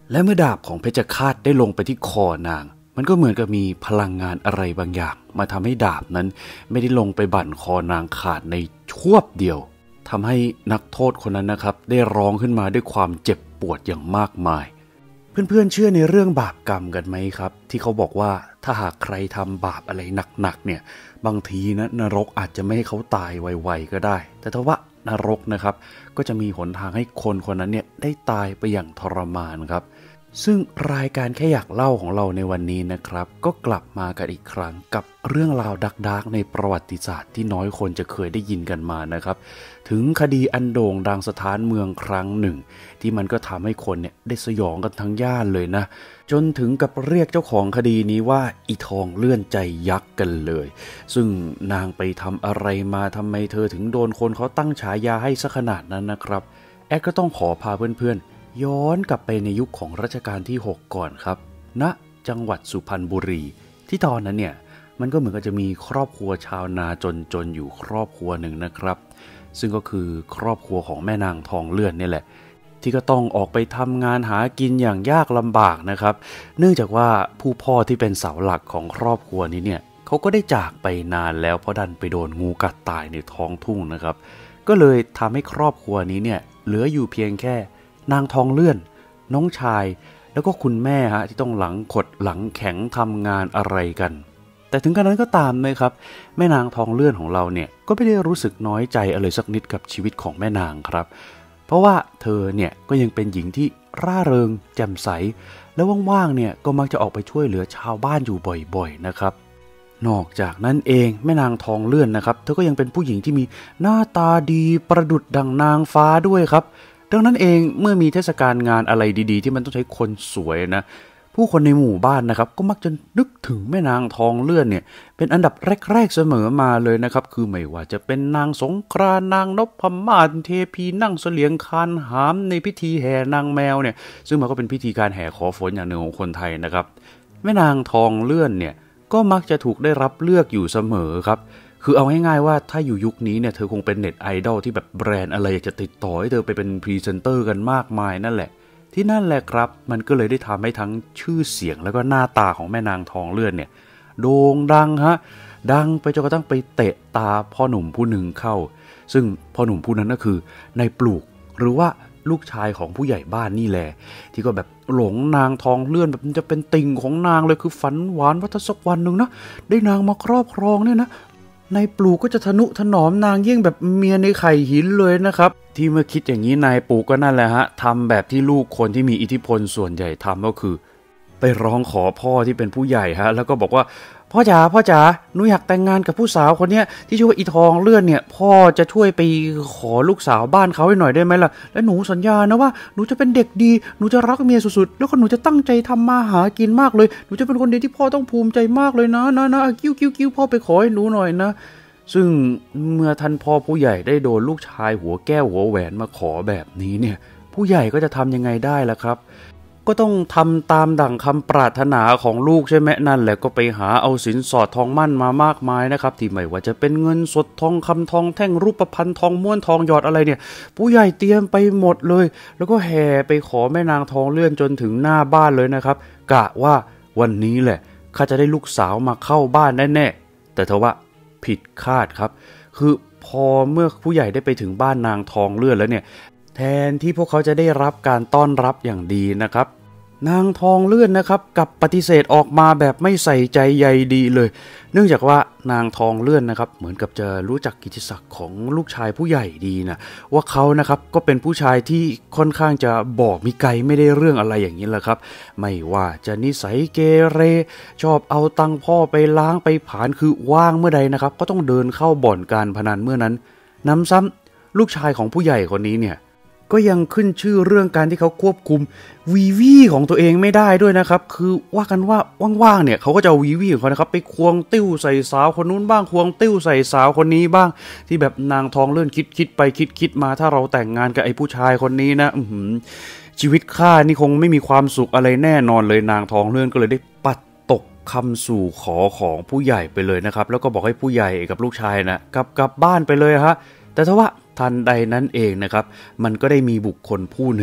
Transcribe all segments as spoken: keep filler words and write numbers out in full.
และเมื่อดาบของเพชฌฆาตได้ลงไปที่คอนางมันก็เหมือนกับมีพลังงานอะไรบางอย่างมาทำให้ดาบนั้นไม่ได้ลงไปบั่นคอนางขาดในชวบเดียวทำให้นักโทษคนนั้นนะครับได้ร้องขึ้นมาด้วยความเจ็บปวดอย่างมากมายเพื่อนๆเชื่อในเรื่องบาปกรรมกันไหมครับที่เขาบอกว่าถ้าหากใครทำบาปอะไรหนักๆเนี่ยบางทีนะนรกอาจจะไม่ให้เขาตายไวๆก็ได้แต่ถ้าว่านรกนะครับก็จะมีหนทางให้คนคนนั้นเนี่ยได้ตายไปอย่างทรมานครับซึ่งรายการแค่อยากเล่าของเราในวันนี้นะครับก็กลับมากันอีกครั้งกับเรื่องราวดักๆในประวัติศาสตร์ที่น้อยคนจะเคยได้ยินกันมานะครับถึงคดีอันโด่งดังสถานเมืองครั้งหนึ่งที่มันก็ทำให้คนเนี่ยได้สยองกันทั้งย่านเลยนะจนถึงกับเรียกเจ้าของคดีนี้ว่าอีทองเลื่อนใจยักษ์กันเลยซึ่งนางไปทำอะไรมาทำไมเธอถึงโดนคนเขาตั้งฉายาให้ซะขนาดนั้นนะครับแอดก็ต้องขอพาเพื่อนๆย้อนกลับไปในยุคของรัชกาลที่หกก่อนครับณจังหวัดสุพรรณบุรีที่ตอนนั้นเนี่ยมันก็เหมือนกับจะมีครอบครัวชาวนาจนๆอยู่ครอบครัวหนึ่งนะครับซึ่งก็คือครอบครัวของแม่นางทองเลื่อนนี่แหละที่ก็ต้องออกไปทำงานหากินอย่างยากลำบากนะครับเนื่องจากว่าผู้พ่อที่เป็นเสาหลักของครอบครัวนี้เนี่ยเขาก็ได้จากไปนานแล้วเพราะดันไปโดนงูกัดตายในท้องทุ่งนะครับก็เลยทำให้ครอบครัวนี้เนี่ยเหลืออยู่เพียงแค่นางทองเลื่อนน้องชายแล้วก็คุณแม่ฮะที่ต้องหลังขดหลังแข็งทำงานอะไรกันแต่ถึงกระนั้นก็ตามนะครับแม่นางทองเลื่อนของเราเนี่ยก็ไม่ได้รู้สึกน้อยใจอะไรสักนิดกับชีวิตของแม่นางครับเพราะว่าเธอเนี่ยก็ยังเป็นหญิงที่ร่าเริงแจ่มใสแล้วว่างๆเนี่ยก็มักจะออกไปช่วยเหลือชาวบ้านอยู่บ่อยๆนะครับนอกจากนั้นเองแม่นางทองเลื่อนนะครับเธอก็ยังเป็นผู้หญิงที่มีหน้าตาดีประดุจดั่งนางฟ้าด้วยครับดังนั้นเองเมื่อมีเทศกาลงานอะไรดีๆที่มันต้องใช้คนสวยนะผู้คนในหมู่บ้านนะครับก็มักจะนึกถึงแม่นางทองเลื่อนเนี่ยเป็นอันดับแรกๆเสมอมาเลยนะครับคือไม่ว่าจะเป็นนางสงกรานต์นางนพมาศเทพีนั่งเสลียงคานหามในพิธีแห่นางแมวเนี่ยซึ่งมันก็เป็นพิธีการแห่ขอฝนอย่างหนึ่งของคนไทยนะครับแม่นางทองเลื่อนเนี่ยก็มักจะถูกได้รับเลือกอยู่เสมอครับคือเอาง่ายๆว่าถ้าอยู่ยุคนี้เนี่ยเธอคงเป็นเน็ตไอดอลที่แบบแบรนด์อะไรอยากจะติดต่อให้เธอไปเป็นพรีเซนเตอร์กันมากมายนั่นแหละที่นั่นแหละครับมันก็เลยได้ทำให้ทั้งชื่อเสียงแล้วก็หน้าตาของแม่นางทองเลื่อนเนี่ยโด่งดังฮะดังไปจนกระทั่งไปเตะตาพ่อหนุ่มผู้หนึ่งเข้าซึ่งพ่อหนุ่มผู้นั้นก็คือนายปลูกหรือว่าลูกชายของผู้ใหญ่บ้านนี่แหละที่ก็แบบหลงนางทองเลื่อนแบบจะเป็นติ่งของนางเลยคือฝันหวานว่าถ้าสักวันหนึ่งนะได้นางมาครอบครองเนี่ยนะนายปลูกก็จะทนุถนอมนางยิ่งแบบเมียในไข่หินเลยนะครับที่เมื่อคิดอย่างนี้นายปลูกก็นั่นแหละฮะทำแบบที่ลูกคนที่มีอิทธิพลส่วนใหญ่ทำก็คือไปร้องขอพ่อที่เป็นผู้ใหญ่ฮะแล้วก็บอกว่าพ่อจ๋าพ่อจ๋าหนูอยากแต่งงานกับผู้สาวคนเนี้ยที่ชื่อว่าอีทองเลื่อนเนี่ยพ่อจะช่วยไปขอลูกสาวบ้านเขาให้หน่อยได้ไหมล่ะและหนูสัญญานะว่าหนูจะเป็นเด็กดีหนูจะรักเมียสุดๆแล้วก็หนูจะตั้งใจทำมาหากินมากเลยหนูจะเป็นคนดีที่พ่อต้องภูมิใจมากเลยนะนะนะกิ้วกิ้วกิ้วพ่อไปขอให้หนูหน่อยนะซึ่งเมื่อท่านพ่อผู้ใหญ่ได้โดนลูกชายหัวแก้วหัวแหวนมาขอแบบนี้เนี่ยผู้ใหญ่ก็จะทำยังไงได้ล่ะครับก็ต้องทำตามดั่งคำปรารถนาของลูกใช่ไหมนั่นแหละก็ไปหาเอาสินสอดทองมั่นมามากมายนะครับที่ไม่ว่าจะเป็นเงินสดทองคำทองแท่งรูปพรรณทองม้วนทองหยอดอะไรเนี่ยผู้ใหญ่เตรียมไปหมดเลยแล้วก็แห่ไปขอแม่นางทองเลื่อนจนถึงหน้าบ้านเลยนะครับกะว่าวันนี้แหละข้าจะได้ลูกสาวมาเข้าบ้านแน่ๆแต่ทว่าผิดคาดครับคือพอเมื่อผู้ใหญ่ได้ไปถึงบ้านนางทองเลื่อนแล้วเนี่ยแทนที่พวกเขาจะได้รับการต้อนรับอย่างดีนะครับนางทองเลื่อนนะครับกับปฏิเสธออกมาแบบไม่ใส่ใจใยดีเลยเนื่องจากว่านางทองเลื่อนนะครับเหมือนกับจะรู้จักกิตติศักดิ์ของลูกชายผู้ใหญ่ดีนะว่าเขานะครับก็เป็นผู้ชายที่ค่อนข้างจะบอกมีไกลไม่ได้เรื่องอะไรอย่างนี้แหละครับไม่ว่าจะนิสัยเกเรชอบเอาตังพ่อไปล้างไปผลาญคือว่างเมื่อใดนะครับก็ต้องเดินเข้าบ่อนการพนันเมื่อนั้นนำซ้ำลูกชายของผู้ใหญ่คนนี้เนี่ยก็ยังขึ้นชื่อเรื่องการที่เขาควบคุมวีวีของตัวเองไม่ได้ด้วยนะครับคือว่ากันว่าว่างๆเนี่ยเขาก็จะเอาวีวีของเขานะครับไปควงติ้วใส่สาวคนนู้นบ้างควงติ้วใส่สาวคนนี้บ้างที่แบบนางทองเลื่อนคิดคิดไปคิดคิดมาถ้าเราแต่งงานกับไอ้ผู้ชายคนนี้นะชีวิตข้านี่คงไม่มีความสุขอะไรแน่นอนเลยนางทองเลื่อนก็เลยได้ปัดตกคำสู่ขอของผู้ใหญ่ไปเลยนะครับแล้วก็บอกให้ผู้ใหญ่กับลูกชายนะกลับกลับบ้านไปเลยฮะแต่ถ้าว่าทันใดนั้นเองนะครับมันก็ได้มีบุคคลผู้หนึ่ง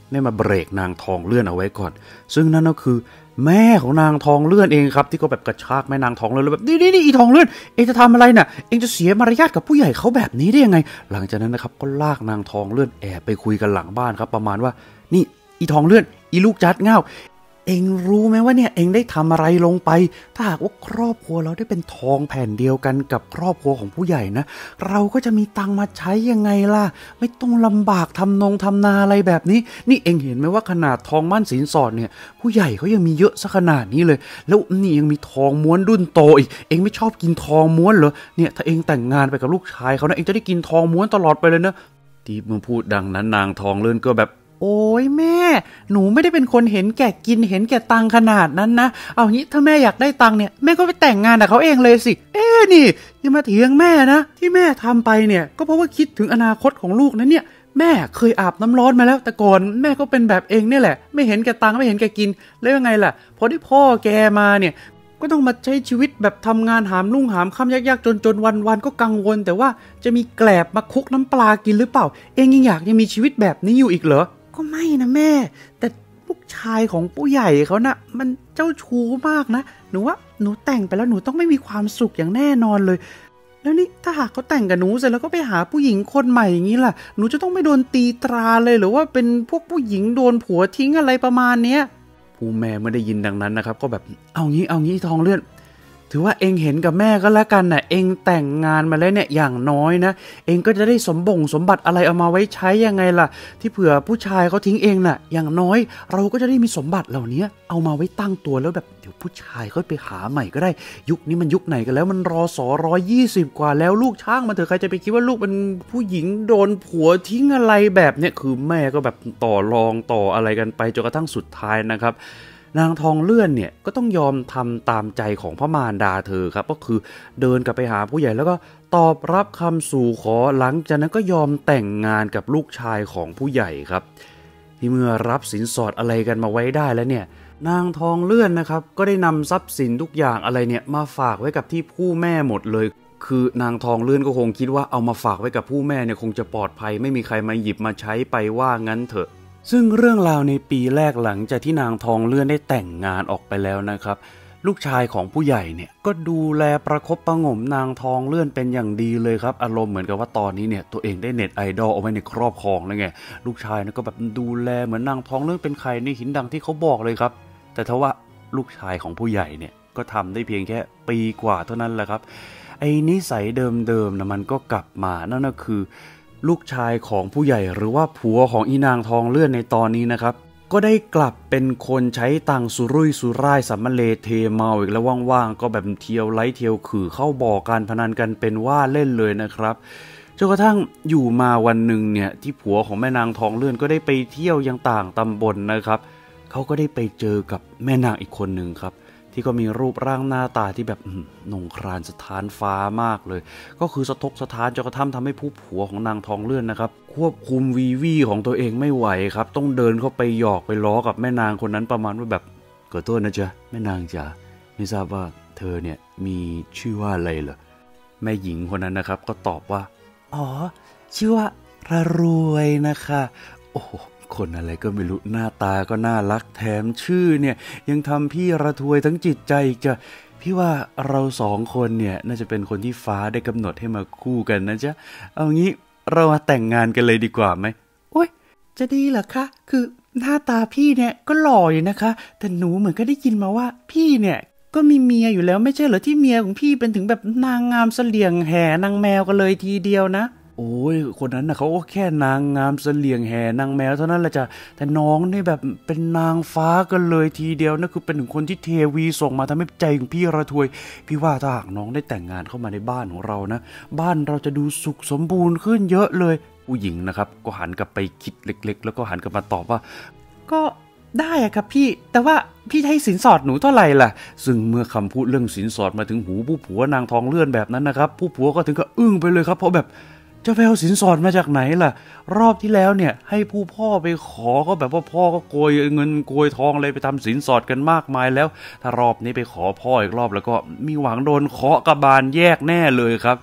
ได้มาเบรกนางทองเลื่อนเอาไว้ก่อนซึ่งนั่นก็คือแม่ของนางทองเลื่อนเองครับที่ก็แบบกระชากแม่นางทองเลื่อนแล้วแบบนี่นี่นี่อีทองเลื่อนเองจะทำอะไรน่ะเองจะเสียมารยาทกับผู้ใหญ่เขาแบบนี้ได้ยังไงหลังจากนั้นนะครับก็ลากนางทองเลื่อนแอบไปคุยกันหลังบ้านครับประมาณว่านี่อีทองเลื่อนอีลูกจัดเง่าเองรู้ไหมว่าเนี่ยเองได้ทำอะไรลงไปถ้าหากว่าครอบครัวเราได้เป็นทองแผ่นเดียวกันกับครอบครัวของผู้ใหญ่นะเราก็จะมีตังมาใช้ยังไงล่ะไม่ต้องลำบากทำนงทำนาอะไรแบบนี้นี่เองเห็นไหมว่าขนาดทองมั่นสินสอดเนี่ยผู้ใหญ่เขายังมีเยอะซะขนาดนี้เลยแล้วนี่ยังมีทองม้วนดุ้นโตอีกเองไม่ชอบกินทองม้วนเหรอเนี่ยถ้าเองแต่งงานไปกับลูกชายเขานะเองจะได้กินทองม้วนตลอดไปเลยนะที่มึงพูดดังนั้นนางทองเลื่อนก็แบบโอ้ยแม่หนูไม่ได้เป็นคนเห็นแก่กินเห็นแก่ตังขนาดนั้นนะเอางี้ถ้าแม่อยากได้ตังเนี่ยแม่ก็ไปแต่งงานกับเขาเองเลยสิเอ๊นี่อย่ามาเถียงแม่นะที่แม่ทำไปเนี่ยก็เพราะว่าคิดถึงอนาคตของลูกนะเนี่ยแม่เคยอาบน้ำร้อนมาแล้วแต่ก่อนแม่ก็เป็นแบบเองเนี่ยแหละไม่เห็นแก่ตังไม่เห็นแก่กินแล้วยังไงล่ะพอที่พ่อแกมาเนี่ยก็ต้องมาใช้ชีวิตแบบทำงานหามรุ่งหามค่ำยากๆจนๆวันๆก็กังวลแต่ว่าจะมีแกลบมาคุกน้ำปลากินหรือเปล่าเองยังอยากยังมีชีวิตแบบนี้อยู่อีกเหรอก็ไม่นะแม่แต่ลูกชายของผู้ใหญ่เขานะ่ะมันเจ้าชู้มากนะหนูว่าหนูแต่งไปแล้วหนูต้องไม่มีความสุขอย่างแน่นอนเลยแล้วนี่ถ้าหากเขาแต่งกับหนูเสร็จแล้วก็ไปหาผู้หญิงคนใหม่อย่างนี้ล่ะหนูจะต้องไม่โดนตีตราเลยหรือว่าเป็นพวกผู้หญิงโดนผัวทิ้งอะไรประมาณเนี้ยผู้แม่ไม่ได้ยินดังนั้นนะครับก็แบบเอางี้เอางี้ทองเลื่อนถือว่าเองเห็นกับแม่ก็แล้วกันน่ะเองแต่งงานมาแล้วเนี่ยอย่างน้อยนะเองก็จะได้สมบ่งสมบัติอะไรเอามาไว้ใช้ยังไงล่ะที่เผื่อผู้ชายเขาทิ้งเองน่ะอย่างน้อยเราก็จะได้มีสมบัติเหล่านี้เอามาไว้ตั้งตัวแล้วแบบเดี๋ยวผู้ชายเขาไปหาใหม่ก็ได้ยุคนี้มันยุคไหนกันแล้วมันรอสอร้อยยี่สิบกว่าแล้วลูกช่างมาเถอะใครจะไปคิดว่าลูกเป็นผู้หญิงโดนผัวทิ้งอะไรแบบเนี้ยคือแม่ก็แบบต่อรองต่ออะไรกันไปจนกระทั่งสุดท้ายนะครับนางทองเลื่อนเนี่ยก็ต้องยอมทำตามใจของพระมารดาเธอครับก็คือเดินกลับไปหาผู้ใหญ่แล้วก็ตอบรับคำสู่ขอหลังจากนั้นก็ยอมแต่งงานกับลูกชายของผู้ใหญ่ครับที่เมื่อรับสินสอดอะไรกันมาไว้ได้แล้วเนี่ยนางทองเลื่อนนะครับก็ได้นำทรัพย์สินทุกอย่างอะไรเนี่ยมาฝากไว้กับที่ผู้แม่หมดเลยคือนางทองเลื่อนก็คงคิดว่าเอามาฝากไว้กับผู้แม่เนี่ยคงจะปลอดภัยไม่มีใครมาหยิบมาใช้ไปว่างั้นเถอะซึ่งเรื่องราวในปีแรกหลังจากที่นางทองเลื่อนได้แต่งงานออกไปแล้วนะครับลูกชายของผู้ใหญ่เนี่ยก็ดูแลประคบประหงมนางทองเลื่อนเป็นอย่างดีเลยครับอารมณ์เหมือนกับว่าตอนนี้เนี่ยตัวเองได้เน็ตไอดอลเอาไว้ในครอบครองแล้วไงลูกชายนะก็แบบดูแลเหมือนนางทองเลื่อนเป็นใครในหินดังที่เขาบอกเลยครับแต่ทว่าลูกชายของผู้ใหญ่เนี่ยก็ทำได้เพียงแค่ปีกว่าเท่านั้นแหละครับไอ้นิสัยเดิมๆนะมันก็กลับมานั่นก็คือลูกชายของผู้ใหญ่หรือว่าผัวของอีนางทองเลื่อนในตอนนี้นะครับก็ได้กลับเป็นคนใช้ตังสุรุ่ยสุร่ายสัมมะเลเทเมาอีกแล้วว่างๆก็แบบเที่ยวไล่เที่ยวขื่อเข้าบ่อการพนันกันเป็นว่าเล่นเลยนะครับจนกระทั่งอยู่มาวันหนึ่งเนี่ยที่ผัวของแม่นางทองเลื่อนก็ได้ไปเที่ยวยังต่างตำบลนะครับเขาก็ได้ไปเจอกับแม่นางอีกคนหนึ่งครับที่ก็มีรูปร่างหน้าตาที่แบบนงครานสถานฟ้ามากเลยก็คือสะทกสะท้านจนกระทั่งทำให้ผู้ผัวของนางทองเลื่อนนะครับควบคุมวีวีของตัวเองไม่ไหวครับต้องเดินเข้าไปหยอกไปล้อกับแม่นางคนนั้นประมาณว่าแบบขอโทษนะจ๊ะแม่นางจ๋าไม่ทราบว่าเธอเนี่ยมีชื่อว่าอะไรเหรอแม่หญิงคนนั้นนะครับก็ตอบว่าอ๋อชื่อว่าระรวยนะคะโอ้คนอะไรก็ไม่รู้หน้าตาก็น่ารักแถมชื่อเนี่ยยังทำพี่ระทวยทั้งจิตใจอีกจ้ะพี่ว่าเราสองคนเนี่ยน่าจะเป็นคนที่ฟ้าได้กำหนดให้มาคู่กันนะจ๊ะเอางี้เรามาแต่งงานกันเลยดีกว่าไหมโอ๊ยจะดีเหรอคะคือหน้าตาพี่เนี่ยก็หล่ออยู่นะคะแต่หนูเหมือนก็ได้ยินมาว่าพี่เนี่ยก็มีเมียอยู่แล้วไม่ใช่เหรอที่เมียของพี่เป็นถึงแบบนางงามเสลี่ยงแห่นางแมวกันเลยทีเดียวนะโอ้ยคนนั้นนะเขาก็แค่นางงามเสลี่ยงแห่นางแมวเท่านั้นแหละจ้ะแต่น้องนี่แบบเป็นนางฟ้ากันเลยทีเดียวนั่นคือเป็นถึงคนที่เทวีส่งมาทำให้ใจของพี่ระทวยพี่ว่าถ้าหากน้องได้แต่งงานเข้ามาในบ้านของเรานะบ้านเราจะดูสุขสมบูรณ์ขึ้นเยอะเลยผู้หญิงนะครับก็หันกลับไปคิดเล็กๆแล้วก็หันกลับมาตอบว่าก็ได้อะครับพี่แต่ว่าพี่ให้สินสอดหนูเท่าไหร่ล่ะซึ่งเมื่อคำพูดเรื่องสินสอดมาถึงหูผู้ผัวนางทองเลื่อนแบบนั้นนะครับผู้ผัวก็ถึงกับอึ้งไปเลยครับเพราะแบบจะไปเอาสินสอดมาจากไหนล่ะรอบที่แล้วเนี่ยให้ผู้พ่อไปขอก็แบบว่าพ่อก็โกยเงินโกยทองเลยไปทำสินสอดกันมากมายแล้วถ้ารอบนี้ไปขอพ่ออีกรอบแล้วก็มีหวังโดนเคาะกระบาลแยกแน่เลยครับ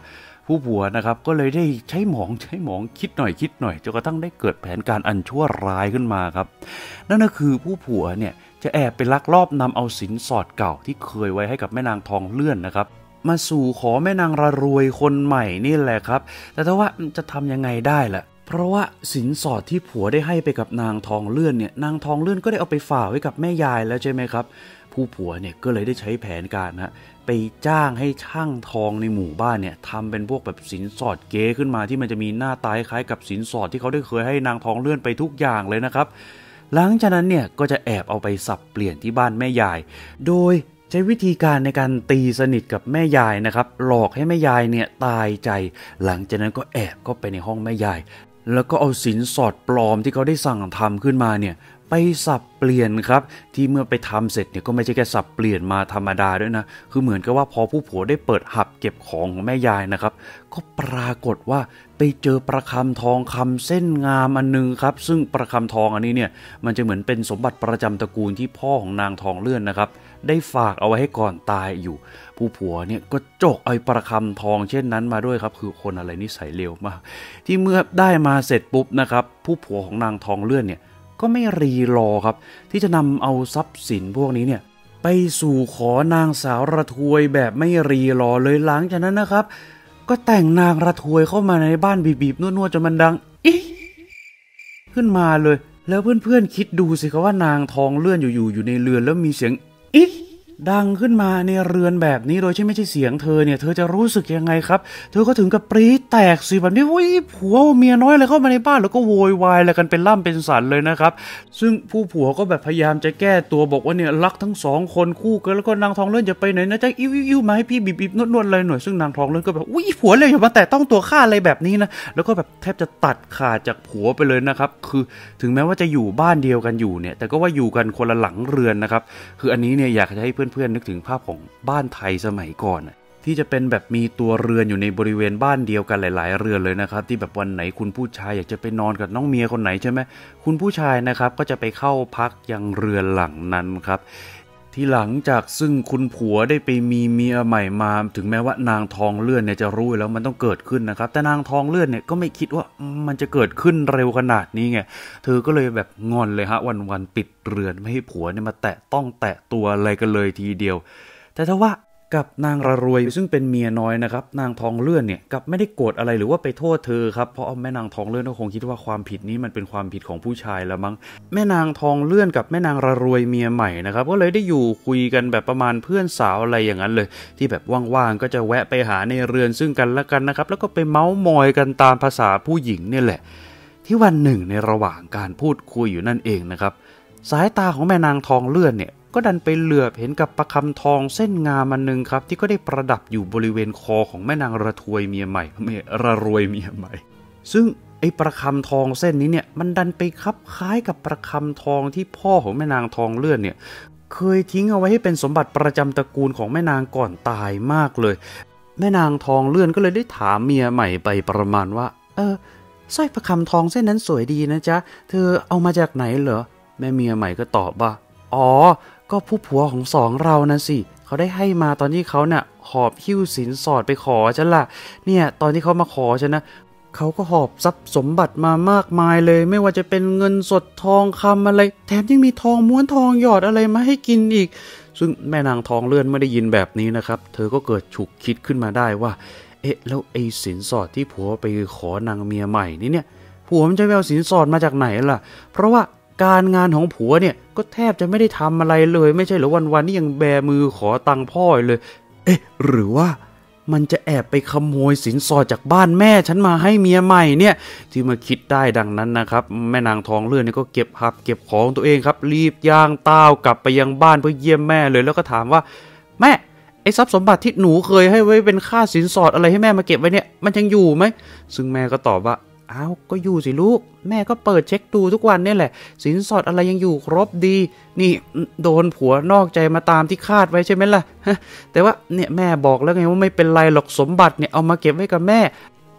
ผู้ผัวนะครับก็เลยได้ใช้หมองใช้หมองคิดหน่อยคิดหน่อยจนกระทั่งได้เกิดแผนการอันชั่วร้ายขึ้นมาครับนั่นก็คือผู้ผัวเนี่ยจะแอบไปลักลอบนำเอาสินสอดเก่าที่เคยไว้ให้กับแม่นางทองเลื่อนนะครับมาสู่ขอแม่นางระรวยคนใหม่นี่แหละครับแต่ถ้าว่าจะทำยังไงได้ล่ะเพราะว่าสินสอดที่ผัวได้ให้ไปกับนางทองเลื่อนเนี่ยนางทองเลื่อนก็ได้เอาไปฝากไว้กับแม่ยายแล้วใช่ไหมครับผู้ผัวเนี่ยก็เลยได้ใช้แผนการนะไปจ้างให้ช่างทองในหมู่บ้านเนี่ยทำเป็นพวกแบบสินสอดเก๋ขึ้นมาที่มันจะมีหน้าตาคล้ายกับสินสอดที่เขาได้เคยให้นางทองเลื่อนไปทุกอย่างเลยนะครับหลังจากนั้นเนี่ยก็จะแอบเอาไปสับเปลี่ยนที่บ้านแม่ยายโดยใช้วิธีการในการตีสนิทกับแม่ยายนะครับหลอกให้แม่ยายเนี่ยตายใจหลังจากนั้นก็แอบเข้าไปในห้องแม่ยายแล้วก็เอาสินสอดปลอมที่เขาได้สั่งทำขึ้นมาเนี่ยไปสับเปลี่ยนครับที่เมื่อไปทำเสร็จเนี่ยก็ไม่ใช่แค่สับเปลี่ยนมาธรรมดาด้วยนะคือเหมือนกับว่าพอผู้ผัวได้เปิดหับเก็บของของแม่ยายนะครับก็ปรากฏว่าไปเจอประคำทองคำเส้นงามอันนึงครับซึ่งประคำทองอันนี้เนี่ยมันจะเหมือนเป็นสมบัติประจำตระกูลที่พ่อของนางทองเลื่อนนะครับได้ฝากเอาไว้ให้ก่อนตายอยู่ผู้ผัวเนี่ยก็จกไอ้ประคำทองเช่นนั้นมาด้วยครับคือคนอะไรนิสัยเลวมากที่เมื่อได้มาเสร็จปุ๊บนะครับผู้ผัวของนางทองเลื่อนเนี่ยก็ไม่รีรอครับที่จะนำเอาทรัพย์สินพวกนี้เนี่ยไปสู่ขอนางสาวระทวยแบบไม่รีรอเลยหลังจากนั้นนะครับก็แต่งนางระทวยเข้ามาในบ้านบีบๆนวดๆจนมันดังอิ๊ขึ้นมาเลยแล้วเพื่อนๆคิดดูสิครับว่านางทองเลื่อนอยู่ๆอยู่ในเรือนแล้วมีเสียงอิ๊ดังขึ้นมาในเรือนแบบนี้โดยที่ไม่ใช่เสียงเธอเนี่ยเธอจะรู้สึกยังไงครับเธอก็ถึงกับปรี๊ดแตกสิแบบนี้อุ้ยผัวเมียน้อยอะไรเข้ามาในบ้านแล้วก็โวยวายอะไรกันเป็นล่ำเป็นสันเลยนะครับซึ่งผู้ผัวก็แบบพยายามจะแก้ตัวบอกว่าเนี่ยรักทั้งสองคนคู่กันแล้วก็นางทองเลื่อนจะไปไหนนะจ๊ะอิ้วอิ้วมาให้พี่บีบๆนวดๆอะไรหน่อยซึ่งนางทองเลื่อนก็แบบอุ้ยผัวเลยอย่ามาแตะต้องตัวข้าอะไรแบบนี้นะแล้วก็แบบแทบจะตัดขาดจากผัวไปเลยนะครับคือถึงแม้ว่าจะอยู่บ้านเดียวกันอยู่เนี่ยแต่ก็ว่าอยู่กันคนละหลังเรือนนะครับคืออันนี้เนี่ยอยากจะให้เพื่อนๆนึกถึงภาพของบ้านไทยสมัยก่อนที่จะเป็นแบบมีตัวเรือนอยู่ในบริเวณบ้านเดียวกันหลายๆเรือนเลยนะครับที่แบบวันไหนคุณผู้ชายอยากจะไปนอนกับน้องเมียคนไหนใช่ไหมคุณผู้ชายนะครับก็จะไปเข้าพักยังเรือนหลังนั้นครับที่หลังจากซึ่งคุณผัวได้ไปมีเมียใหม่มาถึงแม้ว่านางทองเลื่อนเนี่ยจะรู้แล้วมันต้องเกิดขึ้นนะครับแต่นางทองเลื่อนเนี่ยก็ไม่คิดว่ามันจะเกิดขึ้นเร็วขนาดนี้ไงเธอก็เลยแบบงอนเลยฮะวันๆปิดเรือนไม่ให้ผัวเนี่ยมาแตะต้องแตะตัวอะไรกันเลยทีเดียวแต่ถ้าว่ากับนางระรวยซึ่งเป็นเมียน้อยนะครับนางทองเลื่อนเนี่ยกับไม่ได้โกรธอะไรหรือว่าไปโทษเธอครับเพราะแม่นางทองเลื่อนก็คงคิดว่าความผิดนี้มันเป็นความผิดของผู้ชายแล้วมั้งแม่นางทองเลื่อนกับแม่นางระรวยเมียใหม่นะครับก็เลยได้อยู่คุยกันแบบประมาณเพื่อนสาวอะไรอย่างนั้นเลยที่แบบว่างๆก็จะแวะไปหาในเรือนซึ่งกันและกันนะครับแล้วก็ไปเม้ามอยกันตามภาษาผู้หญิงเนี่ยแหละที่วันหนึ่งในระหว่างการพูดคุยอยู่นั่นเองนะครับสายตาของแม่นางทองเลื่อนเนี่ยก็ดันไปเหลือบเห็นกับประคำทองเส้นงามอันนึงครับที่ก็ได้ประดับอยู่บริเวณคอของแม่นางระทวยเมียใหม่ไม่ระรวยเมียใหม่ซึ่งไอ้ประคำทองเส้นนี้เนี่ยมันดันไปคลับคล้ายกับประคำทองที่พ่อของแม่นางทองเลื่อนเนี่ยเคยทิ้งเอาไว้ให้เป็นสมบัติประจำตระกูลของแม่นางก่อนตายมากเลยแม่นางทองเลื่อนก็เลยได้ถามเมียใหม่ไปประมาณว่าเออสร้อยประคำทองเส้นนั้นสวยดีนะจ๊ะเธอเอามาจากไหนเหรอแม่เมียใหม่ก็ตอบว่าอ๋อก็ผู้ผัวของสองเรานะสิเขาได้ให้มาตอนที่เขาเนี่ยหอบหิ้วสินสอดไปขอฉันล่ะเนี่ยตอนที่เขามาขอฉันนะเขาก็หอบทรัพย์สมบัติมามากมายเลยไม่ว่าจะเป็นเงินสดทองคำอะไรแถมยังมีทองม้วนทองหยอดอะไรมาให้กินอีกซึ่งแม่นางทองเลื่อนไม่ได้ยินแบบนี้นะครับเธอก็เกิดฉุกคิดขึ้นมาได้ว่าเอ๊ะแล้วไอ้สินสอดที่ผัวไปขอนางเมียใหม่นี่เนี่ยผัวมันจะไปเอาสินสอดมาจากไหนล่ะเพราะว่าการงานของผัวเนี่ยก็แทบจะไม่ได้ทำอะไรเลยไม่ใช่เหรอวันๆนี่ยังแบมือขอตังค์พ่อเลยเอ๊ะหรือว่ามันจะแอบไปขโมยสินสอดจากบ้านแม่ฉันมาให้เมียใหม่เนี่ยที่มาคิดได้ดังนั้นนะครับแม่นางทองเลื่อนเนี่ยก็เก็บหับเก็บของตัวเองครับรีบย่างต้าวกลับไปยังบ้านเพื่อเยี่ยมแม่เลยแล้วก็ถามว่าแม่ไอ้ทรัพย์สมบัติที่หนูเคยให้ไว้เป็นค่าสินสอดอะไรให้แม่มาเก็บไว้เนี่ยมันยังอยู่ไหมซึ่งแม่ก็ตอบว่าอ้าวก็อยู่สิลูกแม่ก็เปิดเช็คดูทุกวันนี่แหละสินสอดอะไรยังอยู่ครบดีนี่โดนผัวนอกใจมาตามที่คาดไว้ใช่ไหมล่ะแต่ว่าเนี่ยแม่บอกแล้วไงว่าไม่เป็นไรหรอกสมบัติเนี่ยเอามาเก็บไว้กับแม่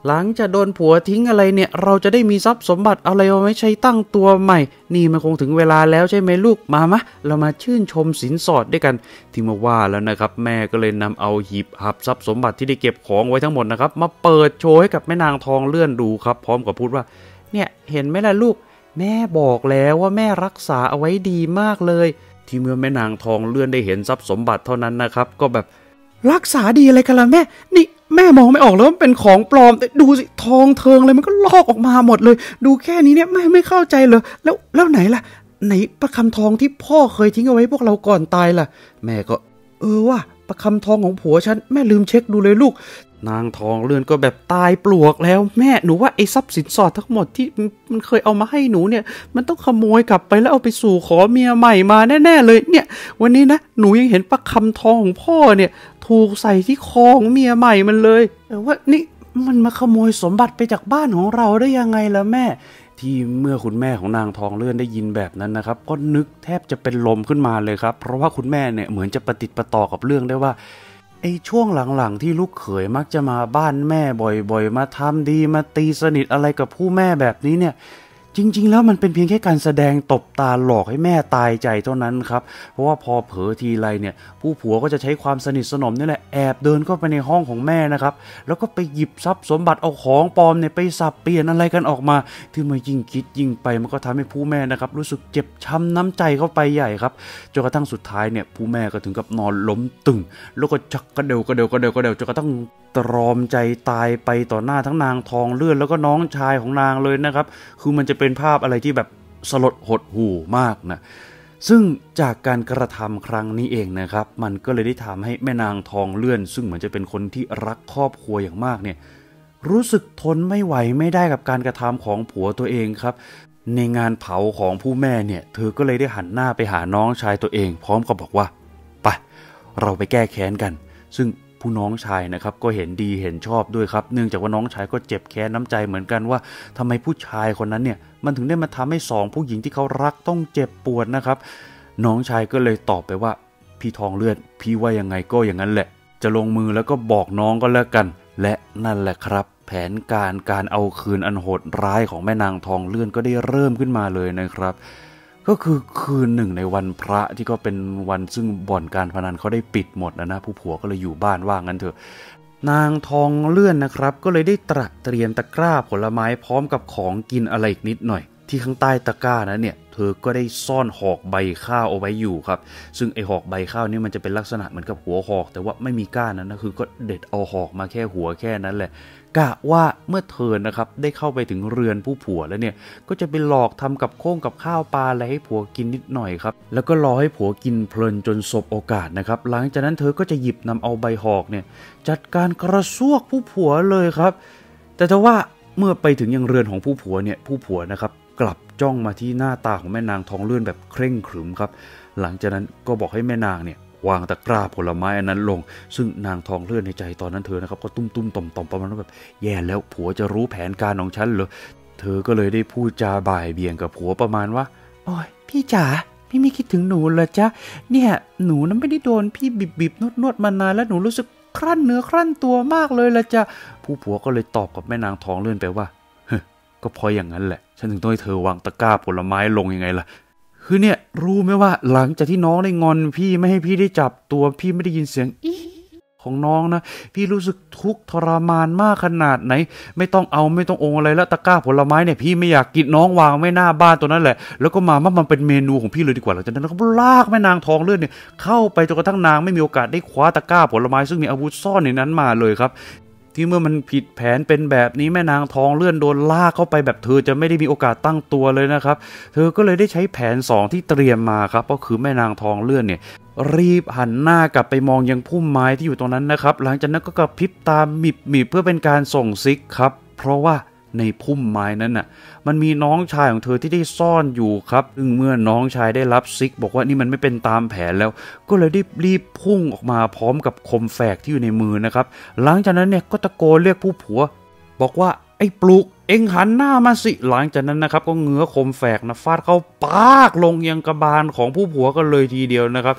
หลังจะโดนผัวทิ้งอะไรเนี่ยเราจะได้มีทรัพย์สมบัติอะไรเอาไว้ใช้ตั้งตัวใหม่นี่มันคงถึงเวลาแล้วใช่ไหมลูกมามะเรามาชื่นชมสินสอดด้วยกันที่มาว่าแล้วนะครับแม่ก็เลยนำเอาหีบหับทรัพย์สมบัติที่ได้เก็บของไว้ทั้งหมดนะครับมาเปิดโชว์ให้กับแม่นางทองเลื่อนดูครับพร้อมกับพูดว่าเนี่ยเห็นไหมล่ะลูกแม่บอกแล้วว่าแม่รักษาเอาไว้ดีมากเลยที่เมื่อแม่นางทองเลื่อนได้เห็นทรัพย์สมบัติเท่านั้นนะครับก็แบบรักษาดีอะไรกันล่ะแม่นี่แม่มองไม่ออกเลยว่าเป็นของปลอมแต่ดูสิทองเทิงเลยมันก็ลอกออกมาหมดเลยดูแค่นี้เนี่ยแม่ไม่เข้าใจเลยแล้วแล้วไหนล่ะไหนประคำทองที่พ่อเคยทิ้งเอาไว้พวกเราก่อนตายล่ะแม่ก็เออว่ะประคำทองของผัวฉันแม่ลืมเช็คดูเลยลูกนางทองเลื่อนก็แบบตายปลวกแล้วแม่หนูว่าไอ้ทรัพย์สินสอดทั้งหมดที่มันเคยเอามาให้หนูเนี่ยมันต้องขโมยกลับไปแล้วเอาไปสู่ขอเมียใหม่มาแน่ๆเลยเนี่ยวันนี้นะหนูยังเห็นประคำทองของพ่อเนี่ยถูกใส่ที่คอของเมียใหม่มันเลยแต่ว่านี่มันมาขโมยสมบัติไปจากบ้านของเราได้ยังไงล่ะแม่ที่เมื่อคุณแม่ของนางทองเลื่อนได้ยินแบบนั้นนะครับก็นึกแทบจะเป็นลมขึ้นมาเลยครับเพราะว่าคุณแม่เนี่ยเหมือนจะประติดประต่อกับเรื่องได้ว่าไอ้ช่วงหลังๆที่ลูกเขยมักจะมาบ้านแม่บ่อยๆมาทำดีมาตีสนิทอะไรกับผู้แม่แบบนี้เนี่ยจริงๆแล้วมันเป็นเพียงแค่การแสดงตบตาหลอกให้แม่ตายใจเท่านั้นครับเพราะว่าพอเผลอทีไรเนี่ยผู้ผัวก็จะใช้ความสนิทสนมนี่แหละแอบเดินเข้าไปในห้องของแม่นะครับแล้วก็ไปหยิบทรัพย์สมบัติเอาของปลอมเนี่ยไปสับเปลี่ยนอะไรกันออกมาที่มายิ่งคิดยิ่งไปมันก็ทำให้ผู้แม่นะครับรู้สึกเจ็บช้ำน้ำใจเข้าไปใหญ่ครับจนกระทั่งสุดท้ายเนี่ยผู้แม่ก็ถึงกับนอนล้มตึงแล้วก็ชักกระเดวกระเดวกระเดวกระเดวจนกระทั่งตรอมใจตายไปต่อหน้าทั้งนางทองเลื่อนแล้วก็น้องชายของนางเลยนะครับคือมันจะเป็นภาพอะไรที่แบบสลดหดหู่มากนะซึ่งจากการกระทำครั้งนี้เองนะครับมันก็เลยได้ทำให้แม่นางทองเลื่อนซึ่งเหมือนจะเป็นคนที่รักครอบครัวอย่างมากเนี่ยรู้สึกทนไม่ไหวไม่ได้กับการกระทำของผัวตัวเองครับในงานเผาของผู้แม่เนี่ยเธอก็เลยได้หันหน้าไปหาน้องชายตัวเองพร้อมกับบอกว่าไปเราไปแก้แค้นกันซึ่งผู้น้องชายนะครับก็เห็นดีเห็นชอบด้วยครับเนื่องจากว่าน้องชายก็เจ็บแค้นน้ำใจเหมือนกันว่าทำไมผู้ชายคนนั้นเนี่ยมันถึงได้มาทำให้สองผู้หญิงที่เขารักต้องเจ็บปวดนะครับน้องชายก็เลยตอบไปว่าพี่ทองเลื่อนพี่ว่ายังไงก็อย่างนั้นแหละจะลงมือแล้วก็บอกน้องก็แล้วกันและนั่นแหละครับแผนการการเอาคืนอันโหดร้ายของแม่นางทองเลื่อนก็ได้เริ่มขึ้นมาเลยนะครับก็คือคืนหนึ่งในวันพระที่ก็เป็นวันซึ่งบ่อนการพนันเขาได้ปิดหมดนะนะผู้ผัวก็เลยอยู่บ้านว่างั้นเถอะนางทองเลื่อนนะครับก็เลยได้ตระเตรียมตะกร้าผลไม้พร้อมกับของกินอะไรอีกนิดหน่อยที่ข้างใต้ตะกร้านั้นเนี่ยเธอก็ได้ซ่อนหอกใบข้าวเอาไว้อยู่ครับซึ่งไอหอกใบข้าวนี่มันจะเป็นลักษณะเหมือนกับหัวหอกแต่ว่าไม่มีก้านนั้นนะคือก็เด็ดเอาหอกมาแค่หัวแค่นั้นแหละกะว่าเมื่อเธอนะครับได้เข้าไปถึงเรือนผู้ผัวแล้วเนี่ยก็จะไปหลอกทำกับโค้งกับข้าวปลาอะไรให้ผัวกินนิดหน่อยครับแล้วก็รอให้ผัวกินเพลินจนสบโอกาสนะครับหลังจากนั้นเธอก็จะหยิบนำเอาใบหอกเนี่ยจัดการกระซวกผู้ผัวเลยครับแต่ถ้าว่าเมื่อไปถึงยังเรือนของผู้ผัวเนี่ยผู้ผัวนะครับกลับจ้องมาที่หน้าตาของแม่นางทองเลื่อนแบบเคร่งขรึมครับหลังจากนั้นก็บอกให้แม่นางเนี่ยวางตะกร้าผลไม้อันนั้นลงซึ่งนางทองเลื่อนในใจตอนนั้นเธอนะครับก็ตุ้มตุ้มต่อมต่อมประมาณว่าแบบแย่แล้วผัวจะรู้แผนการของฉันเหรอเธอก็เลยได้พูดจาบ่ายเบี่ยงกับผัวประมาณว่าโอ้ยพี่จ๋าพี่ไม่คิดถึงหนูเหรอจ๊ะเนี่ยหนูนั้นไม่ได้โดนพี่บีบบีบนวดนวดมานานแล้วหนูรู้สึกครั่นเนื้อครั่นตัวมากเลยละจ๊ะผู้ผัวก็เลยตอบกับแม่นางทองเลื่อนไปว่าก็พออย่างนั้นแหละฉันถึงต้องให้เธอวางตะกร้าผลไม้ลงยังไงล่ะคือเนี่ยรู้ไหมว่าหลังจากที่น้องได้งอนพี่ไม่ให้พี่ได้จับตัวพี่ไม่ได้ยินเสียงอีของน้องนะพี่รู้สึกทุกข์ทรมานมากขนาดไหนไม่ต้องเอาไม่ต้ององอะไรแล้วตะกร้าผลไม้เนี่ยพี่ไม่อยากกินน้องวางไว้หน้าบ้านตัวนั้นแหละแล้วก็มามันเป็นเมนูของพี่เลยดีกว่าหลังจากนั้นก็ลากแม่นางทองเลื่อนเนี่ยเข้าไปจนกระทั่งนางไม่มีโอกาสได้คว้าตะกร้าผลไม้ซึ่งมีอาวุธซ่อนในนั้นมาเลยครับที่เมื่อมันผิดแผนเป็นแบบนี้แม่นางทองเลื่อนโดนลากเข้าไปแบบเธอจะไม่ได้มีโอกาสตั้งตัวเลยนะครับเธอก็เลยได้ใช้แผนสองที่เตรียมมาครับก็คือแม่นางทองเลื่อนเนี่ยรีบหันหน้ากลับไปมองยังพุ่มไม้ที่อยู่ตรงนั้นนะครับหลังจากนั้นก็กระพริบตามิบมิบเพื่อเป็นการส่งซิกครับเพราะว่าในพุ่มไม้นั้นน่ะมันมีน้องชายของเธอที่ได้ซ่อนอยู่ครับซึ่งเมื่อน้องชายได้รับซิกบอกว่านี่มันไม่เป็นตามแผนแล้วก็เลยได้รีบพุ่งออกมาพร้อมกับคมแฝกที่อยู่ในมือนะครับหลังจากนั้นเนี่ยก็ตะโกนเรียกผู้ผัวบอกว่าไอ้ปลุกเอ็งหันหน้ามาสิหลังจากนั้นนะครับก็เงื้อคมแฝกนะฟาดเข้าปากลงยังกระบาลของผู้ผัวกันเลยทีเดียวนะครับ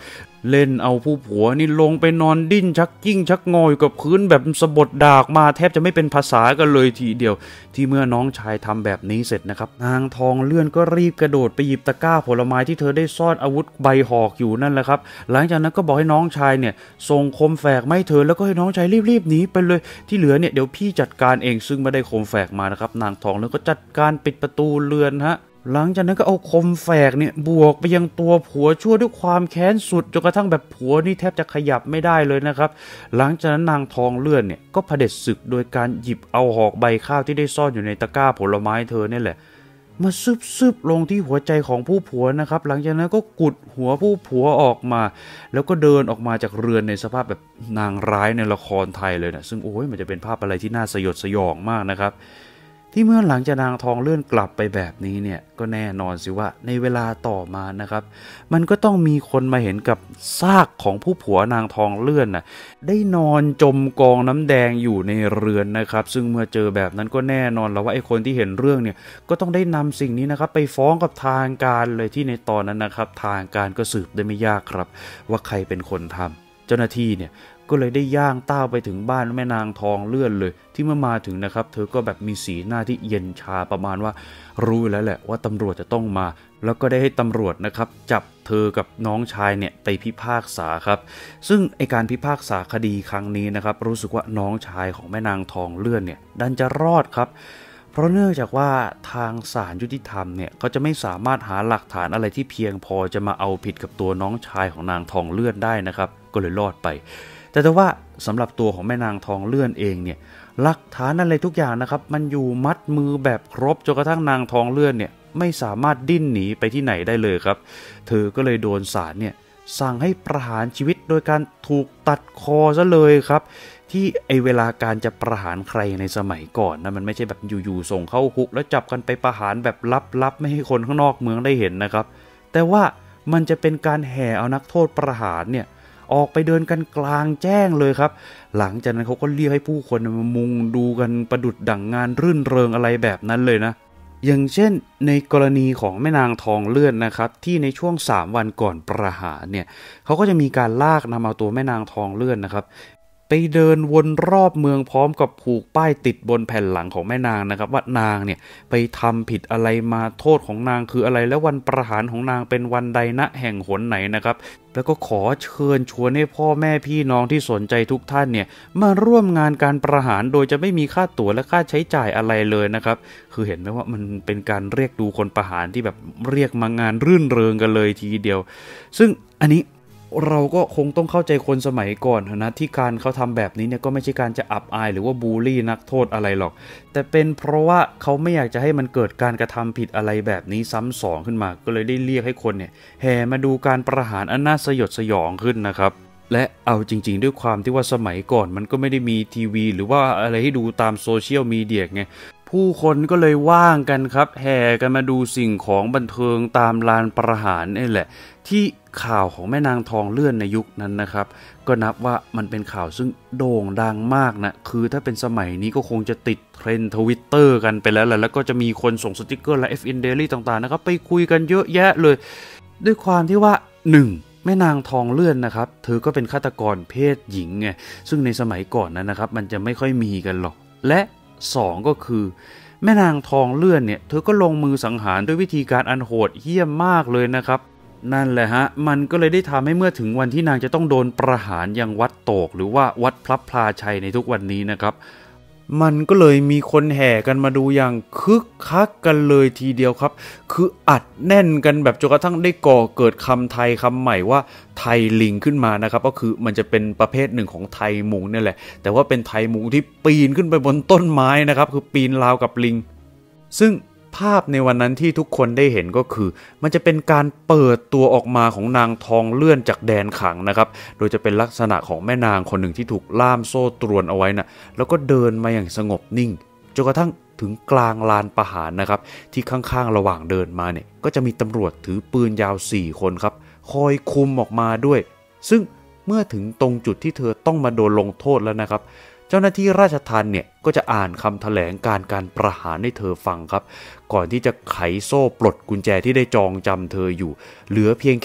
เล่นเอาผู้ผัวนี่ลงไปนอนดิ้นชักกิ้งชักงออยู่กับพื้นแบบสะบดดากมาแทบจะไม่เป็นภาษากันเลยทีเดียวที่เมื่อน้องชายทำแบบนี้เสร็จนะครับนางทองเลื่อนก็รีบกระโดดไปหยิบตะกร้าผลไม้ที่เธอได้ซ่อนอาวุธใบหอกอยู่นั่นแหละครับหลังจากนั้นก็บอกให้น้องชายเนี่ยส่งคมแฝกมาให้เธอแล้วก็ให้น้องชายรีบๆหนีไปเลยที่เหลือเนี่ยเดี๋ยวพี่จัดการเองซึ่งไม่ได้คมแฝกมานะครับนางทองเลื่อนก็จัดการปิดประตูเรือนฮะหลังจากนั้นก็เอาคมแฝกเนี่ยบวกไปยังตัวผัวชั่วด้วยความแค้นสุดจนกระทั่งแบบผัวนี่แทบจะขยับไม่ได้เลยนะครับหลังจากนั้นนางทองเลื่อนเนี่ยก็เผด็จศึกโดยการหยิบเอาหอกใบข้าวที่ได้ซ่อนอยู่ในตะกร้าผลไม้เธอเนี่ยแหละมาซึบๆลงที่หัวใจของผู้ผัวนะครับหลังจากนั้นก็กุดหัวผู้ผัวออกมาแล้วก็เดินออกมาจากเรือนในสภาพแบบนางร้ายในละครไทยเลยนะซึ่งโอ้ยมันจะเป็นภาพอะไรที่น่าสยดสยองมากนะครับที่เมื่อหลังจากนางทองเลื่อนกลับไปแบบนี้เนี่ยก็แน่นอนสิว่าในเวลาต่อมานะครับมันก็ต้องมีคนมาเห็นกับซากของผู้ผัวนางทองเลื่อนน่ะได้นอนจมกองน้ำแดงอยู่ในเรือนนะครับซึ่งเมื่อเจอแบบนั้นก็แน่นอนแล้วว่าไอ้คนที่เห็นเรื่องเนี่ยก็ต้องได้นำสิ่งนี้นะครับไปฟ้องกับทางการเลยที่ในตอนนั้นนะครับทางการก็สืบได้ไม่ยากครับว่าใครเป็นคนทำเจ้าหน้าที่เนี่ยก็เลยได้ย่างต้าวไปถึงบ้านแม่นางทองเลื่อนเลยที่เมื่อมาถึงนะครับเธอก็แบบมีสีหน้าที่เย็นชาประมาณว่ารู้แล้วแหละว่าตำรวจจะต้องมาแล้วก็ได้ให้ตำรวจนะครับจับเธอกับน้องชายเนี่ยไปพิพากษาครับซึ่งไอการพิพากษาคดีครั้งนี้นะครับรู้สึกว่าน้องชายของแม่นางทองเลื่อนเนี่ยดันจะรอดครับเพราะเนื่องจากว่าทางศาลยุติธรรมเนี่ยเขาจะไม่สามารถหาหลักฐานอะไรที่เพียงพอจะมาเอาผิดกับตัวน้องชายของนางทองเลื่อนได้นะครับก็เลยรอดไปแต่แต่ว่าสำหรับตัวของแม่นางทองเลื่อนเองเนี่ยหลักฐานอะไรทุกอย่างนะครับมันอยู่มัดมือแบบครบจนกระทั่งนางทองเลื่อนเนี่ยไม่สามารถดิ้นหนีไปที่ไหนได้เลยครับเธอก็เลยโดนศาลเนี่ยสั่งให้ประหารชีวิตโดยการถูกตัดคอซะเลยครับที่ไอเวลาการจะประหารใครในสมัยก่อนนะมันไม่ใช่แบบอยู่ๆส่งเข้าคุกแล้วจับกันไปประหารแบบลับๆไม่ให้คนข้างนอกเมืองได้เห็นนะครับแต่ว่ามันจะเป็นการแห่เอานักโทษประหารเนี่ยออกไปเดินกันกลางแจ้งเลยครับหลังจากนั้นเขาก็เรียกให้ผู้คนมามุงดูกันประดุจดั่งงานรื่นเริงอะไรแบบนั้นเลยนะอย่างเช่นในกรณีของแม่นางทองเลื่อนนะครับที่ในช่วงสามวันก่อนประหารเนี่ยเขาก็จะมีการลากนำเอาตัวแม่นางทองเลื่อนนะครับไปเดินวนรอบเมืองพร้อมกับผูกป้ายติดบนแผ่นหลังของแม่นางนะครับว่านางเนี่ยไปทำผิดอะไรมาโทษของนางคืออะไรและวันประหารของนางเป็นวันใดณแห่งหนไหนนะครับแล้วก็ขอเชิญชวนให้พ่อแม่พี่น้องที่สนใจทุกท่านเนี่ยมาร่วมงานการประหารโดยจะไม่มีค่าตั๋วและค่าใช้จ่ายอะไรเลยนะครับคือเห็นไหมว่ามันเป็นการเรียกดูคนประหารที่แบบเรียกมางานรื่นเริงกันเลยทีเดียวซึ่งอันนี้เราก็คงต้องเข้าใจคนสมัยก่อนนะที่การเขาทำแบบนี้เนี่ยก็ไม่ใช่การจะอับอายหรือว่าบูลลี่นักโทษอะไรหรอกแต่เป็นเพราะว่าเขาไม่อยากจะให้มันเกิดการกระทำผิดอะไรแบบนี้ซ้ำสองขึ้นมาก็เลยได้เรียกให้คนเนี่ยแห่มาดูการประหารอันน่าสยดสยองขึ้นนะครับและเอาจริงๆด้วยความที่ว่าสมัยก่อนมันก็ไม่ได้มีทีวีหรือว่าอะไรให้ดูตามโซเชียลมีเดียไงผู้คนก็เลยว่างกันครับแห่กันมาดูสิ่งของบันเทิงตามลานประหารนี่แหละที่ข่าวของแม่นางทองเลื่อนในยุคนั้นนะครับก็นับว่ามันเป็นข่าวซึ่งโด่งดังมากนะคือถ้าเป็นสมัยนี้ก็คงจะติดเทรนด์ Twitter กันไปแล้วแหละแล้วก็จะมีคนส่งสติกเกอร์และ เอฟ เอ็น Daily ต่างๆนะครับไปคุยกันเยอะแยะเลยด้วยความที่ว่าหนึ่งแม่นางทองเลื่อนนะครับเธอก็เป็นฆาตกรเพศหญิงไงซึ่งในสมัยก่อนนั้นนะครับมันจะไม่ค่อยมีกันหรอกและสองก็คือแม่นางทองเลื่อนเนี่ยเธอก็ลงมือสังหารด้วยวิธีการอันโหดเหี้ยมมากเลยนะครับนั่นแหละฮะมันก็เลยได้ทำให้เมื่อถึงวันที่นางจะต้องโดนประหารยังวัดโตกหรือว่าวัดพระพลาชัยในทุกวันนี้นะครับมันก็เลยมีคนแห่กันมาดูอย่างคึกคักกันเลยทีเดียวครับคืออัดแน่นกันแบบจนกระทั่งได้ก่อเกิดคำไทยคำใหม่ว่าไทยลิงขึ้นมานะครับก็คือมันจะเป็นประเภทหนึ่งของไทยมุงนี่แหละแต่ว่าเป็นไทยมุงที่ปีนขึ้นไปบนต้นไม้นะครับคือปีนราวกับลิงซึ่งภาพในวันนั้นที่ทุกคนได้เห็นก็คือมันจะเป็นการเปิดตัวออกมาของนางทองเลื่อนจากแดนขังนะครับโดยจะเป็นลักษณะของแม่นางคนหนึ่งที่ถูกล่ามโซ่ตรวนเอาไว้นะแล้วก็เดินมาอย่างสงบนิ่งจนกระทั่งถึงกลางลานประหารนะครับที่ข้างๆระหว่างเดินมาเนี่ยก็จะมีตำรวจถือปืนยาวสี่คนครับคอยคุมออกมาด้วยซึ่งเมื่อถึงตรงจุดที่เธอต้องมาโดนลงโทษแล้วนะครับเจ้าหน้าที่ราชทัณฑ์เนี่ยก็จะอ่านคำแถลงการการประหารให้เธอฟังครับก่อนที่จะไขโซ่ปลดกุญแจที่ได้จองจำเธออยู่เหลือเพียงแค่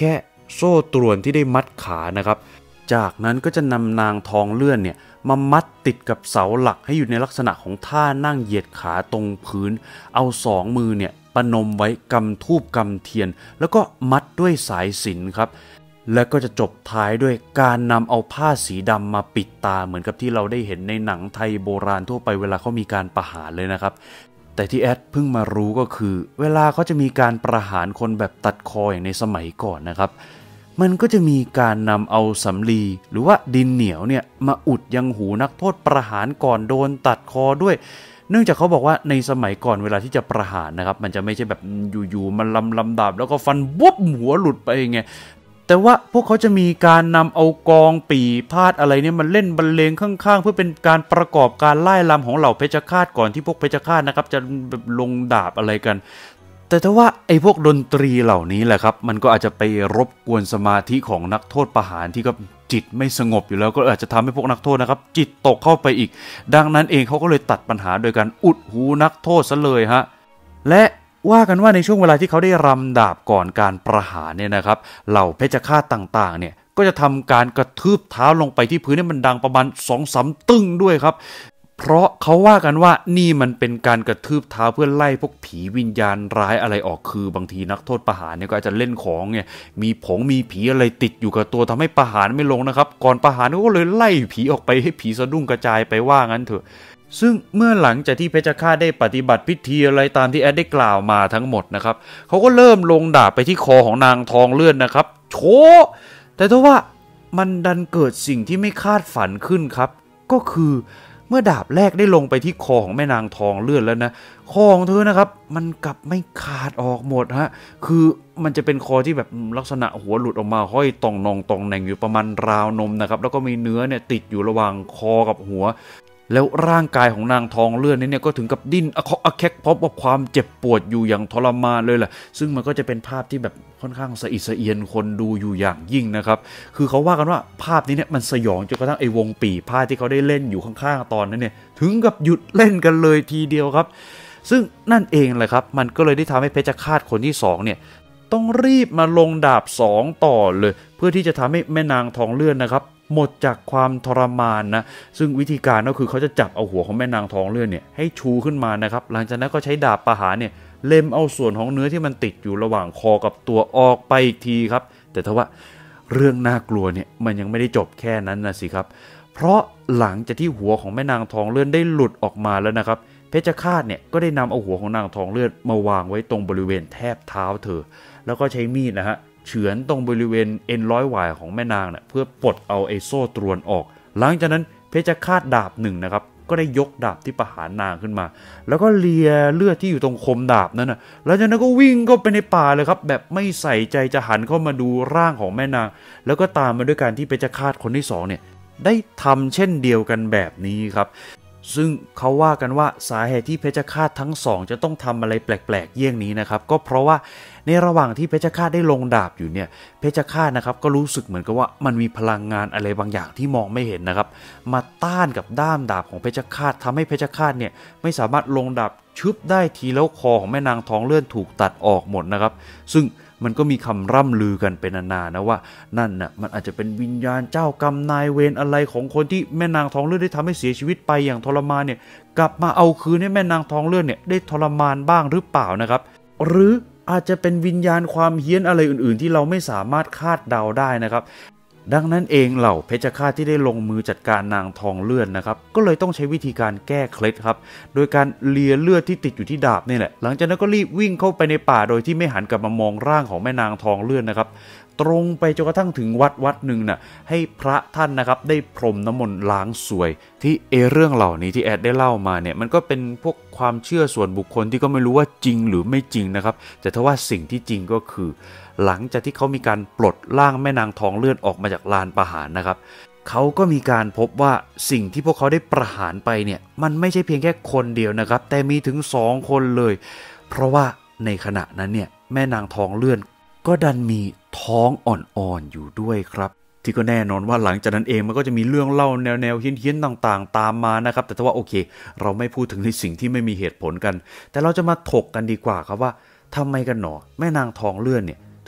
โซ่ตรวนที่ได้มัดขานะครับจากนั้นก็จะนำนางทองเลื่อนเนี่ยมามัดติดกับเสาหลักให้อยู่ในลักษณะของท่านั่งเหยียดขาตรงพื้นเอาสองมือเนี่ยประนมไว้กำธูปกำเทียนแล้วก็มัดด้วยสายสิญจน์ครับแล้วก็จะจบท้ายด้วยการนำเอาผ้าสีดำมาปิดตาเหมือนกับที่เราได้เห็นในหนังไทยโบราณทั่วไปเวลาเขามีการประหารเลยนะครับแต่ที่แอดเพิ่งมารู้ก็คือเวลาเขาจะมีการประหารคนแบบตัดคออย่างในสมัยก่อนนะครับมันก็จะมีการนำเอาสำลีหรือว่าดินเหนียวเนี่ยมาอุดยังหูนักโทษประหารก่อนโดนตัดคอด้วยเนื่องจากเขาบอกว่าในสมัยก่อนเวลาที่จะประหารนะครับมันจะไม่ใช่แบบอยู่ๆมันลำลำดาบแล้วก็ฟันบุ๊บหัวหลุดไปไงแต่ว่าพวกเขาจะมีการนำเอากองปี่พาดอะไรเนี่ยมันเล่นบรรเลงข้างๆเพื่อเป็นการประกอบการไล่ลำของเหล่าเพชฌฆาตก่อนที่พวกเพชฌฆาตนะครับจะลงดาบอะไรกันแต่ถ้าว่าไอ้พวกดนตรีเหล่านี้แหละครับมันก็อาจจะไปรบกวนสมาธิของนักโทษประหารที่ก็จิตไม่สงบอยู่แล้วก็อาจจะทำให้พวกนักโทษนะครับจิตตกเข้าไปอีกดังนั้นเองเขาก็เลยตัดปัญหาโดยการอุดหูนักโทษซะเลยฮะและว่ากันว่าในช่วงเวลาที่เขาได้รำดาบก่อนการประหารเนี่ยนะครับเหล่าเพชฌฆาตต่างๆเนี่ยก็จะทำการกระทืบเท้าลงไปที่พื้นให้มันดังประมาณ สองสาม ตึ้งด้วยครับเพราะเขาว่ากันว่านี่มันเป็นการกระทืบเท้าเพื่อไล่พวกผีวิญญาณร้ายอะไรออกคือบางทีนักโทษประหารเนี่ยก็อาจจะเล่นของเนี่ยมีผงมีผีอะไรติดอยู่กับตัวทำให้ประหารไม่ลงนะครับก่อนประหารก็เลยไล่ผีออกไปให้ผีสะดุ้งกระจายไปว่างั้นเถอะซึ่งเมื่อหลังจากที่เพชฌฆาตได้ปฏิบัติพิธีอะไรตามที่แอดได้กล่าวมาทั้งหมดนะครับเขาก็เริ่มลงดาบไปที่คอของนางทองเลื่อนนะครับโชแต่ถ้าว่ามันดันเกิดสิ่งที่ไม่คาดฝันขึ้นครับก็คือเมื่อดาบแรกได้ลงไปที่คอของแม่นางทองเลื่อนแล้วนะคอของเธอนะครับมันกลับไม่ขาดออกหมดฮะคือมันจะเป็นคอที่แบบลักษณะหัวหลุดออกมาห้อยตองนองตองแหน่งอยู่ประมาณราวนมนะครับแล้วก็มีเนื้อเนี่ยติดอยู่ระหว่างคอกับหัวแล้วร่างกายของนางทองเลื่อนนี่เนี่ยก็ถึงกับดิ้นอะเคาะอะแคกพร้อมกับความเจ็บปวดอยู่อย่างทรมานเลยแหละซึ่งมันก็จะเป็นภาพที่แบบค่อนข้างสะอิดสะเอียนคนดูอยู่อย่างยิ่งนะครับคือเขาว่ากันว่าภาพนี้เนี่ยมันสยองจนกระทั่งไอ้วงปี่พาดที่เขาได้เล่นอยู่ข้างๆตอนนั้นเนี่ยถึงกับหยุดเล่นกันเลยทีเดียวครับซึ่งนั่นเองแหละครับมันก็เลยได้ทำให้เพชฌฆาตคนที่สองเนี่ยต้องรีบมาลงดาบสองต่อเลยเพื่อที่จะทำให้แม่นางทองเลื่อนนะครับหมดจากความทรมานนะซึ่งวิธีการก็คือเขาจะจับเอาหัวของแม่นางทองเลื่อนเนี่ยให้ชูขึ้นมานะครับหลังจากนั้นก็ใช้ดาบประหารเนี่ยเล็มเอาส่วนของเนื้อที่มันติดอยู่ระหว่างคอกับตัวออกไปอีกทีครับแต่ถ้าว่าเรื่องน่ากลัวเนี่ยมันยังไม่ได้จบแค่นั้นนะสิครับเพราะหลังจากที่หัวของแม่นางทองเลื่อนได้หลุดออกมาแล้วนะครับเพชฌฆาตเนี่ยก็ได้นำเอาหัวของนางทองเลื่อนมาวางไว้ตรงบริเวณแทบเท้าเธอแล้วก็ใช้มีดนะฮะเฉือนตรงบริเวณเอ็นร้อยหวายของแม่นางเนี่ยเพื่อปลดเอาไอโซ่ตรวนออกหลังจากนั้นเพชฌฆาตดาบหนึ่งนะครับก็ได้ยกดาบที่ประหารนางขึ้นมาแล้วก็เลียเลือดที่อยู่ตรงคมดาบนั้นนะแล้วจากนั้นก็วิ่งเข้าไปในป่าเลยครับแบบไม่ใส่ใจจะหันเข้ามาดูร่างของแม่นางแล้วก็ตามมาด้วยการที่เพชฌฆาตคนที่สองเนี่ยได้ทำเช่นเดียวกันแบบนี้ครับซึ่งเขาว่ากันว่าสาเหตุที่เพชฌฆาตทั้งสองจะต้องทำอะไรแปลกๆเยี่ยงนี้นะครับก็เพราะว่าในระหว่างที่เพชฌฆาตได้ลงดาบอยู่เนี่ยเพชฌฆาตนะครับก็รู้สึกเหมือนกับว่ามันมีพลังงานอะไรบางอย่างที่มองไม่เห็นนะครับมาต้านกับด้ามดาบของเพชฌฆาตทำให้เพชฌฆาตเนี่ยไม่สามารถลงดาบชึบได้ทีแล้วคอของแม่นางทองเลื่อนถูกตัดออกหมดนะครับซึ่งมันก็มีคำร่ำลือกันเป็นนานๆนะว่านั่นน่ะมันอาจจะเป็นวิญญาณเจ้ากรรมนายเวรอะไรของคนที่แม่นางทองเลื่อนได้ทำให้เสียชีวิตไปอย่างทรมานเนี่ยกลับมาเอาคืนให้แม่นางทองเลื่อนเนี่ยได้ทรมานบ้างหรือเปล่านะครับหรืออาจจะเป็นวิญญาณความเฮี้ยนอะไรอื่นๆที่เราไม่สามารถคาดเดาได้นะครับดังนั้นเองเหล่าเพชฌฆาตที่ได้ลงมือจัดการนางทองเลื่อนนะครับก็เลยต้องใช้วิธีการแก้เคล็ดครับโดยการเลียเลือดที่ติดอยู่ที่ดาบนี่แหละหลังจากนั้นก็รีบวิ่งเข้าไปในป่าโดยที่ไม่หันกลับมามองร่างของแม่นางทองเลื่อนนะครับตรงไปจนกระทั่งถึงวัดวัดหนึ่งน่ะให้พระท่านนะครับได้พรมน้ำมนต์ล้างสวยที่เอเรื่องเหล่านี้ที่แอดได้เล่ามาเนี่ยมันก็เป็นพวกความเชื่อส่วนบุคคลที่ก็ไม่รู้ว่าจริงหรือไม่จริงนะครับแต่ถ้าว่าสิ่งที่จริงก็คือหลังจากที่เขามีการปลดร่างแม่นางทองเลื่อนออกมาจากลานประหารนะครับเขาก็มีการพบว่าสิ่งที่พวกเขาได้ประหารไปเนี่ยมันไม่ใช่เพียงแค่คนเดียวนะครับแต่มีถึงสองคนเลยเพราะว่าในขณะนั้นเนี่ยแม่นางทองเลื่อนก็ดันมีท้องอ่อนๆอยู่ด้วยครับที่ก็แน่นอนว่าหลังจากนั้นเองมันก็จะมีเรื่องเล่าแนวๆเฮี้ยนๆต่างๆตามมานะครับแต่ถ้าว่าโอเคเราไม่พูดถึงในสิ่งที่ไม่มีเหตุผลกันแต่เราจะมาถกกันดีกว่าครับว่าทำไมกันหนอแม่นางทองเลื่อนเนี่ย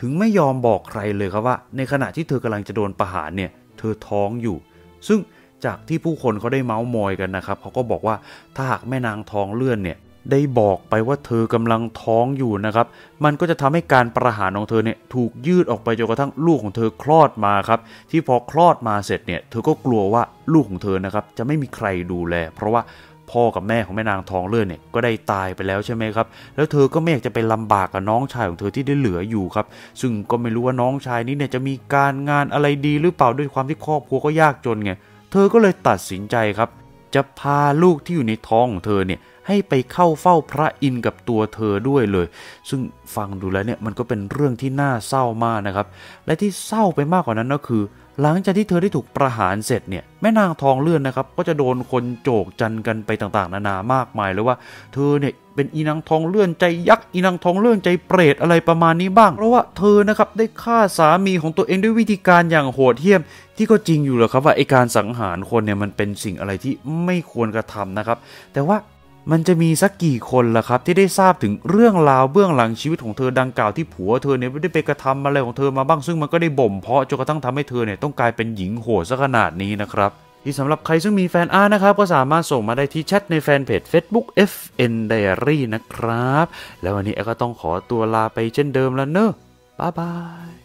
ถึงไม่ยอมบอกใครเลยครับว่าในขณะที่เธอกำลังจะโดนประหารเนี่ยเธอท้องอยู่ซึ่งจากที่ผู้คนเขาได้เม้ามอยกันนะครับเขาก็บอกว่าถ้าหากแม่นางทองเลื่อนเนี่ยได้บอกไปว่าเธอกำลังท้องอยู่นะครับมันก็จะทำให้การประหารของเธอเนี่ยถูกยืดออกไปจนกระทั่งลูกของเธอคลอดมาครับที่พอคลอดมาเสร็จเนี่ยเธอก็กลัวว่าลูกของเธอนะครับจะไม่มีใครดูแลเพราะว่าพ่อกับแม่ของแม่นางทองเลื่อนเนี่ยก็ได้ตายไปแล้วใช่ไหมครับแล้วเธอก็ไม่อยากจะไปลำบากกับน้องชายของเธอที่ได้เหลืออยู่ครับซึ่งก็ไม่รู้ว่าน้องชายนี้เนี่ยจะมีการงานอะไรดีหรือเปล่าด้วยความที่ครอบครัวก็ยากจนไงเธอก็เลยตัดสินใจครับจะพาลูกที่อยู่ในท้องของเธอเนี่ยให้ไปเข้าเฝ้าพระอินทร์กับตัวเธอด้วยเลยซึ่งฟังดูแล้วเนี่ยมันก็เป็นเรื่องที่น่าเศร้ามากนะครับและที่เศร้าไปมากกว่านั้นก็คือหลังจากที่เธอได้ถูกประหารเสร็จเนี่ยแม่นางทองเลื่อนนะครับก็จะโดนคนโจกจันกันไปต่างๆนานามากมายเลยว่าเธอเนี่ยเป็นอีนางทองเลื่อนใจยักษ์อีนางทองเลื่อนใจเปรตอะไรประมาณนี้บ้างเพราะว่าเธอนะครับได้ฆ่าสามีของตัวเองด้วยวิธีการอย่างโหดเหี้ยมที่ก็จริงอยู่แหละครับว่าไอการสังหารคนเนี่ยมันเป็นสิ่งอะไรที่ไม่ควรกระทำนะครับแต่ว่ามันจะมีสักกี่คนล่ะครับที่ได้ทราบถึงเรื่องราวเบื้องหลังชีวิตของเธอดังกล่าวที่ผัวเธอเนี่ยไม่ได้ไปกระทำอะไรของเธอมาบ้างซึ่งมันก็ได้บ่มเพาะจนกระทั่งทำให้เธอเนี่ยต้องกลายเป็นหญิงโหดซะขนาดนี้นะครับที่สำหรับใครซึ่งมีแฟนอาร์ตนะครับก็สามารถส่งมาได้ที่แชทในแฟนเพจ Facebook เอฟ เอ็น Diary นะครับแล้ววันนี้ก็ต้องขอตัวลาไปเช่นเดิมแล้วเนอะบ๊ายบาย